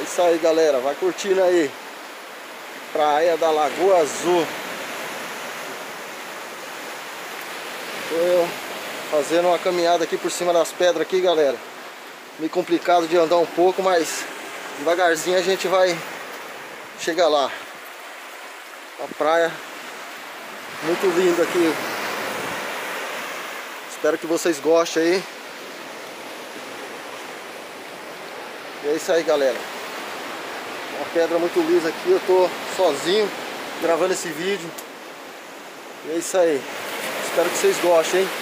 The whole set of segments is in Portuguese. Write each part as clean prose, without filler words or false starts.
isso aí, galera, vai curtindo aí. Praia da Lagoa Azul. Tô eu fazendo uma caminhada aqui por cima das pedras aqui, galera. Meio complicado de andar um pouco, mas devagarzinho a gente vai chegar lá. A praia muito linda aqui. Espero que vocês gostem aí. E é isso aí, galera. Uma pedra muito lisa aqui. Eu tô sozinho gravando esse vídeo. E é isso aí. Espero que vocês gostem, hein?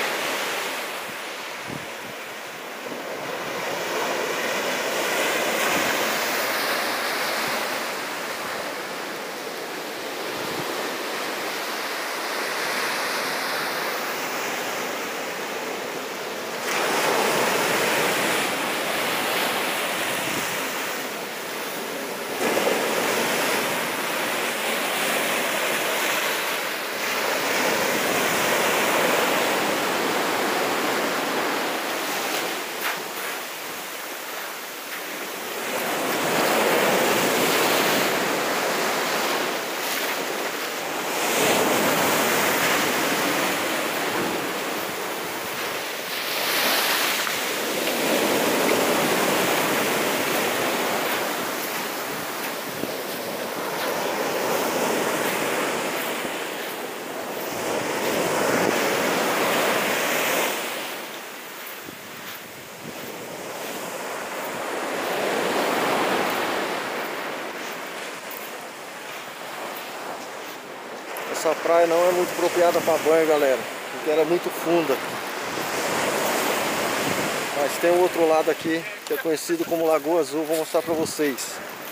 Essa praia não é muito apropriada para banho, galera, porque ela é muito funda. Mas tem um outro lado aqui que é conhecido como Lagoa Azul, vou mostrar para vocês.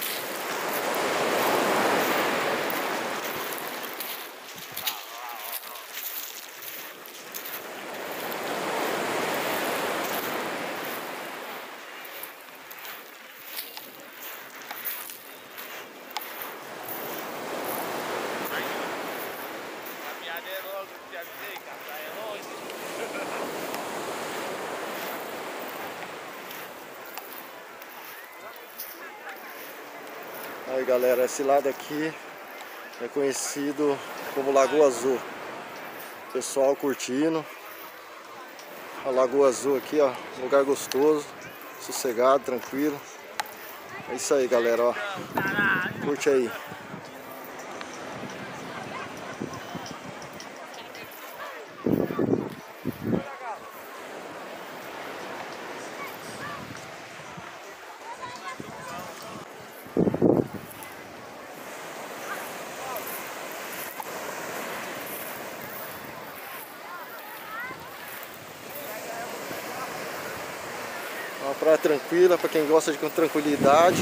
Aí, galera, esse lado aqui é conhecido como Lagoa Azul. Pessoal curtindo a Lagoa Azul aqui, ó, lugar gostoso, sossegado, tranquilo. É isso aí, galera, ó. Curte aí. Uma praia tranquila para quem gosta de tranquilidade.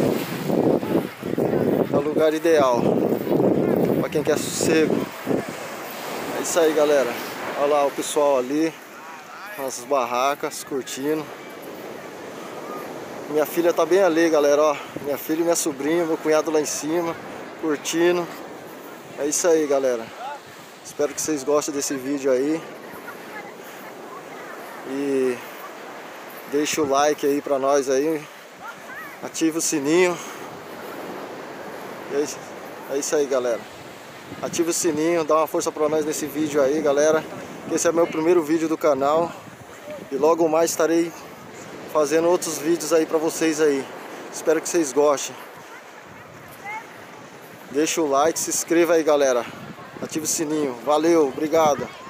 É o lugar ideal para quem quer sossego. É isso aí, galera. Olha lá o pessoal ali, as barracas curtindo. Minha filha tá bem ali, galera, ó. Minha filha e minha sobrinha, meu cunhado lá em cima, curtindo. É isso aí, galera. Espero que vocês gostem desse vídeo aí. E deixa o like aí pra nós aí. Ativa o sininho. É isso aí, galera. Ativa o sininho, dá uma força pra nós nesse vídeo aí, galera. Esse é meu primeiro vídeo do canal. E logo mais estarei fazendo outros vídeos aí pra vocês aí. Espero que vocês gostem. Deixa o like, se inscreva aí, galera. Ative o sininho. Valeu, obrigado.